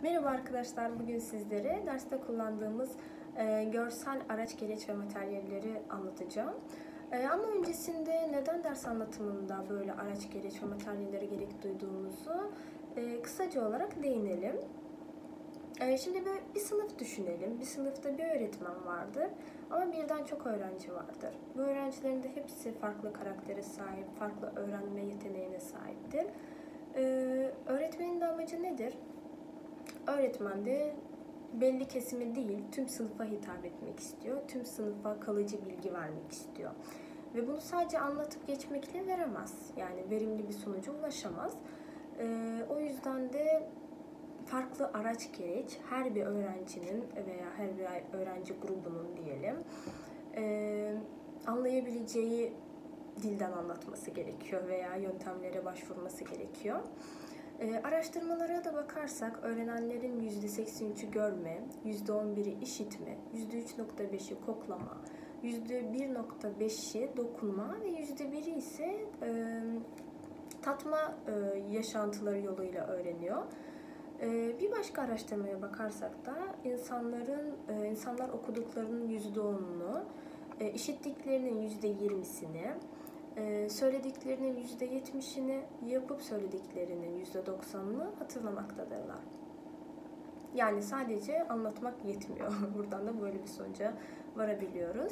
Merhaba arkadaşlar, bugün sizlere derste kullandığımız görsel araç, gereç ve materyalleri anlatacağım. Ama öncesinde neden ders anlatımında böyle araç, gereç ve materyallere gerek duyduğumuzu kısaca olarak değinelim. Şimdi bir sınıf düşünelim. Bir sınıfta bir öğretmen vardır ama birden çok öğrenci vardır. Bu öğrencilerin de hepsi farklı karaktere sahip, farklı öğrenme yeteneğine sahiptir. Öğretmenin de amacı nedir? Öğretmen de belli kesimi değil, tüm sınıfa hitap etmek istiyor. Tüm sınıfa kalıcı bilgi vermek istiyor. Ve bunu sadece anlatıp geçmekle veremez. Yani verimli bir sonuca ulaşamaz. O yüzden de farklı araç gereç her bir öğrencinin veya her bir öğrenci grubunun diyelim anlayabileceği dilden anlatması gerekiyor veya yöntemlere başvurması gerekiyor. Araştırmalara da bakarsak öğrenenlerin %83'ü görme, %11'i işitme, %3.5'i koklama, %1.5'i dokunma ve %1'i ise tatma yaşantıları yoluyla öğreniyor. Bir başka araştırmaya bakarsak da insanlar okuduklarının %10'unu, işittiklerinin %20'sini, söylediklerinin %70'ini, yapıp söylediklerinin %90'ını hatırlamaktadırlar. Yani sadece anlatmak yetmiyor. Buradan da böyle bir sonuca varabiliyoruz.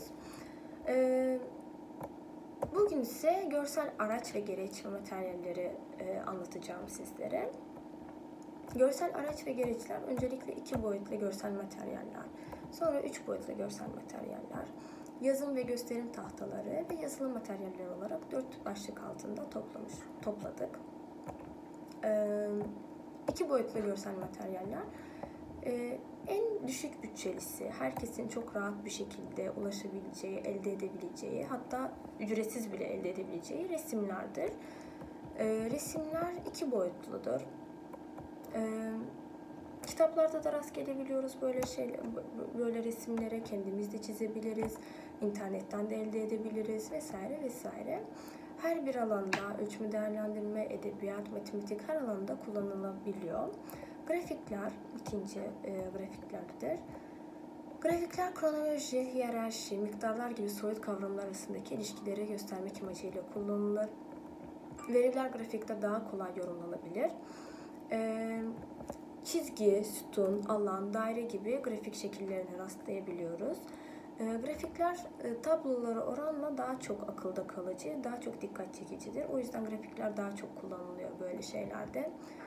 Bugün ise görsel araç ve gereç ve materyalleri anlatacağım sizlere. Görsel araç ve gereçler öncelikle 2 boyutlu görsel materyaller, sonra 3 boyutlu görsel materyaller, yazım ve gösterim tahtaları ve yazılı materyaller olarak 4 başlık altında topladık. 2 boyutlu görsel materyaller en düşük bütçelisi, herkesin çok rahat bir şekilde ulaşabileceği, elde edebileceği, hatta ücretsiz bile elde edebileceği resimlerdir. Resimler 2 boyutludur. Kitaplarda da rast gelebiliyoruz böyle resimlere, kendimiz de çizebiliriz, internetten de elde edebiliriz vesaire vesaire. Her bir alanda ölçümü, değerlendirme, edebiyat, matematik her alanda kullanılabiliyor. Grafikler ikinci grafiklerdir. Grafikler kronoloji, hiyerarşi, miktarlar gibi soyut kavramlar arasındaki ilişkileri göstermek amacıyla kullanılır. Veriler grafikte daha kolay yorumlanabilir. Çizgi, sütun, alan, daire gibi grafik şekillerine rastlayabiliyoruz. Grafikler tablolara oranla daha çok akılda kalıcı, daha çok dikkat çekicidir. O yüzden grafikler daha çok kullanılıyor böyle şeylerde.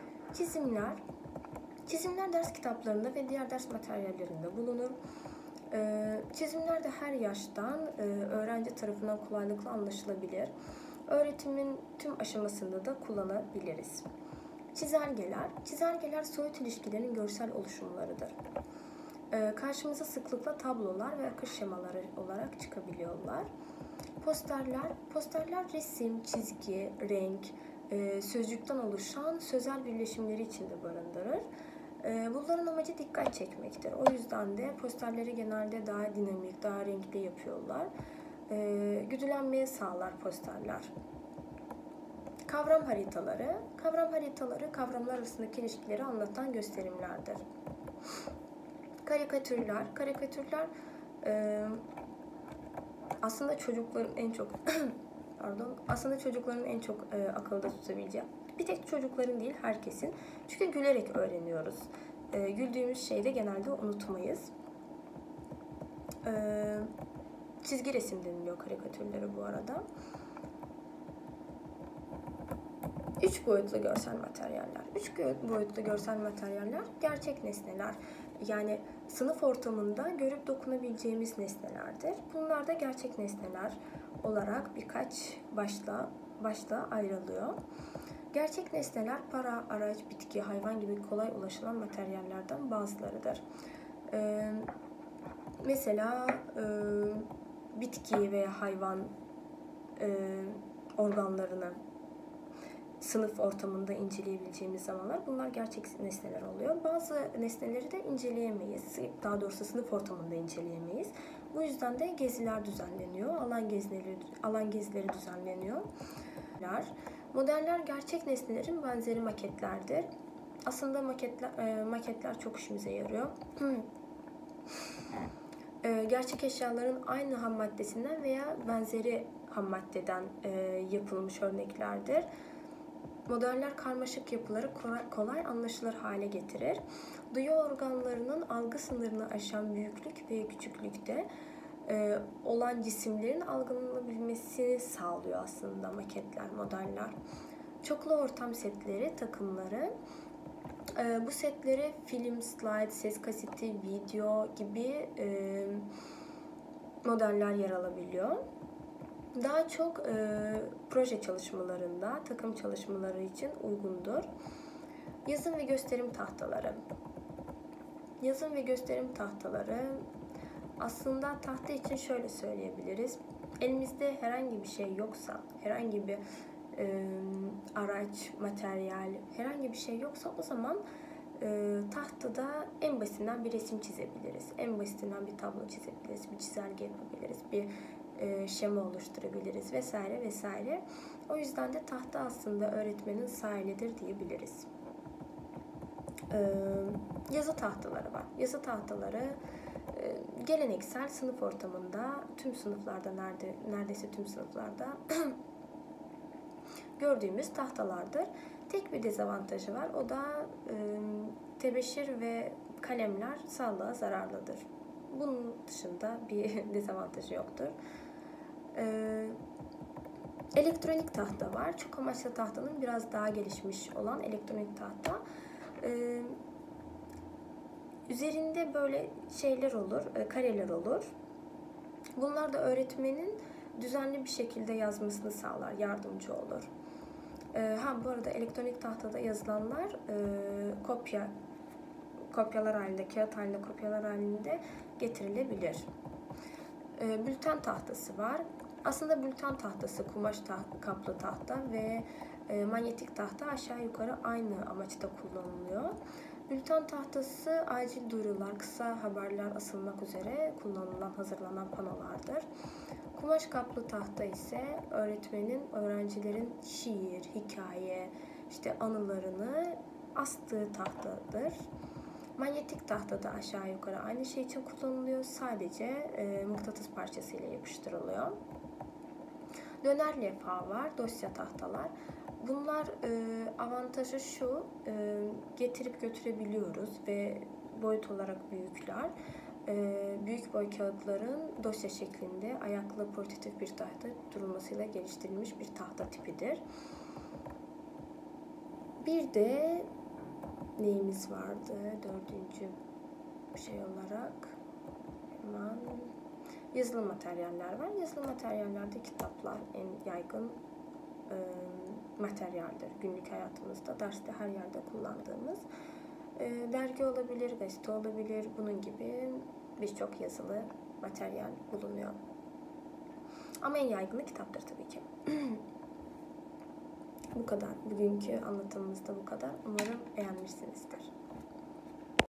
Çizimler ders kitaplarında ve diğer ders materyallerinde bulunur. Çizimler de her yaştan öğrenci tarafından kolaylıkla anlaşılabilir. Tüm aşamasında da kullanabiliriz. Çizelgeler soyut ilişkilerin görsel oluşumlarıdır. Karşımıza sıklıkla tablolar ve akış şemaları olarak çıkabiliyorlar. Posterler resim, çizgi, renk, sözcükten oluşan sözel birleşimleri içinde barındırır. Bunların amacı dikkat çekmektir. O yüzden de posterleri genelde daha dinamik, daha renkli yapıyorlar. Güdülenmeyi sağlar posterler. Kavram haritaları kavramlar arasındaki ilişkileri anlatan gösterimlerdir. Karikatürler aslında çocukların en çok akılda tutabileceği, bir tek çocukların değil herkesin. Çünkü gülerek öğreniyoruz. Güldüğümüz şeyi de genelde unutmayız. Çizgi resim deniliyor karikatürleri bu arada. 3 boyutlu görsel materyaller. 3 boyutlu görsel materyaller gerçek nesneler. Yani sınıf ortamında görüp dokunabileceğimiz nesnelerdir. Bunlar da gerçek nesneler olarak birkaç başlığa ayrılıyor. Gerçek nesneler para, araç, bitki, hayvan gibi kolay ulaşılan materyallerden bazılarıdır. Mesela bitki veya hayvan organlarını sınıf ortamında inceleyebileceğimiz zamanlar bunlar gerçek nesneler oluyor. Bazı nesneleri de inceleyemeyiz. Daha doğrusu sınıf ortamında inceleyemeyiz. Bu yüzden de geziler düzenleniyor. Alan gezileri düzenleniyor. Modeller gerçek nesnelerin benzeri maketlerdir. Aslında maketler çok işimize yarıyor. Gerçek eşyaların aynı ham maddesinden veya benzeri ham maddeden yapılmış örneklerdir. Modeller karmaşık yapıları kolay anlaşılır hale getirir. Duyu organlarının algı sınırını aşan büyüklük ve küçüklükte olan cisimlerin algılanabilmesini sağlıyor aslında maketler, modeller. Çoklu ortam setleri, takımları. Bu setleri film, slide, ses kaseti, video gibi modeller yer alabiliyor. Daha çok proje çalışmalarında, takım çalışmaları için uygundur. Yazım ve gösterim tahtaları. Yazım ve gösterim tahtaları aslında tahta için şöyle söyleyebiliriz. Elimizde herhangi bir şey yoksa, herhangi bir araç, materyal, herhangi bir şey yoksa o zaman tahtada en basitinden bir resim çizebiliriz. En basitinden bir tablo çizebiliriz, bir çizelge yapabiliriz, bir şema oluşturabiliriz vesaire vesaire. O yüzden de tahta aslında öğretmenin sahilidir diyebiliriz. Yazı tahtaları var. Yazı tahtaları geleneksel sınıf ortamında tüm sınıflarda neredeyse tüm sınıflarda gördüğümüz tahtalardır. Tek bir dezavantajı var. O da tebeşir ve kalemler sağlığa zararlıdır. Bunun dışında bir dezavantajı yoktur. Elektronik tahta var. Çok amaçlı tahtanın biraz daha gelişmiş olan elektronik tahta. Üzerinde böyle şeyler olur, kareler olur. Bunlar da öğretmenin düzenli bir şekilde yazmasını sağlar, yardımcı olur. Bu arada elektronik tahtada yazılanlar kopyalar halinde, kağıt halinde, kopyalar halinde getirilebilir. Bülten tahtası var. Aslında bülten tahtası, kumaş kaplı tahta ve manyetik tahta aşağı yukarı aynı amaçta kullanılıyor. Bülten tahtası acil duyurular, kısa haberler asılmak üzere hazırlanan panolardır. Kumaş kaplı tahta ise öğrencilerin şiir, hikaye, anılarını astığı tahtadır. Manyetik tahta da aşağı yukarı aynı şey için kullanılıyor. Sadece mıknatıs parçasıyla yapıştırılıyor. Döner levha var, dosya tahtalar. Bunlar avantajı şu, getirip götürebiliyoruz ve boyut olarak büyükler. Büyük boy kağıtların dosya şeklinde ayaklı portatif bir tahta durulmasıyla geliştirilmiş bir tahta tipidir. Bir de neyimiz vardı? Dördüncü şey olarak hemen yazılı materyaller var. Yazılı materyallerde kitaplar en yaygın materyaldir. Günlük hayatımızda, derste her yerde kullandığımız. Dergi olabilir, gazete olabilir. Bunun gibi birçok yazılı materyal bulunuyor. Ama en yaygını kitaptır tabii ki. Bu kadar. Bugünkü anlatımımız da bu kadar. Umarım beğenmişsinizdir.